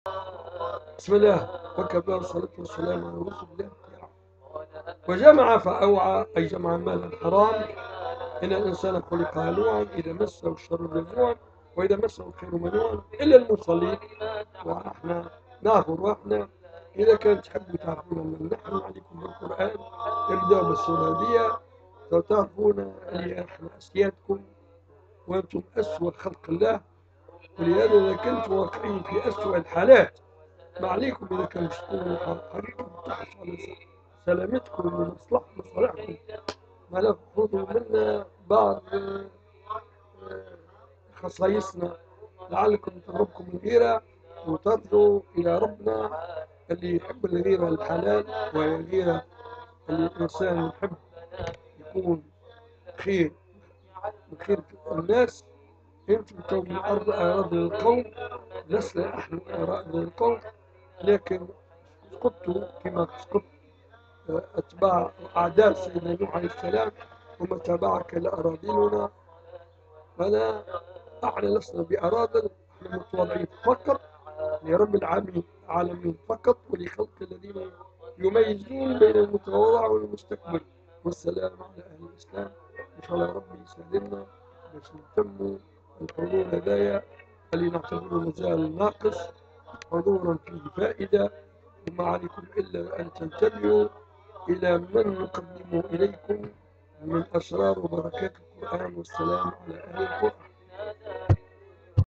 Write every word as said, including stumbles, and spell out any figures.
بسم الله وكفى والصلاة والسلام على رسول الله. وجمع فأوعى أي جمع مالا حرام. إن الإنسان خلق هلوعا إذا مسه الشر جزوعا وإذا مسه الخير منوعا إلا المصلين. وإحنا ناخذ وإحنا إذا كنت تحبوا تعرفون من نحن عليكم بالقرآن ابدأوا بالسورة دي تعرفون اللي إحنا أسيادكم وأنتم أسوأ خلق الله. ولهذا إذا كنتم واقعين في أسوأ الحالات ما عليكم إذا كان تكونوا حقيقة تحرصوا على سلامتكم ومصلحة مصالحكم ما لا تأخذوا منا بعض خصائصنا لعلكم تغربكم الغيرة وترجعوا إلى ربنا اللي يحب الغيرة الحلال وهي الغيرة اللي الإنسان يحب يكون خير من خير الناس. أنتم تو من أرض أراضي القوم لسنا نحن أراضي القوم لكن سقطتوا كما سقط أتباع أعداء سيدنا نوح عليه السلام وما تابعك لأراضينا. فلا احنا لسنا بأراضل، احنا متواضعين فقط لرب العالمين فقط ولخلق الذين يميزون بين المتواضع والمستكبر. والسلام على أهل الإسلام. إن شاء الله ربي يسلمنا باش نتموا الحضور هذايا اللي نعتبره مازال ناقص حضورا فيه فائدة. وما عليكم إلا أن تنتبهوا إلى من نقدمه إليكم من أسرار وبركات القرآن. والسلام على أهل القرآن.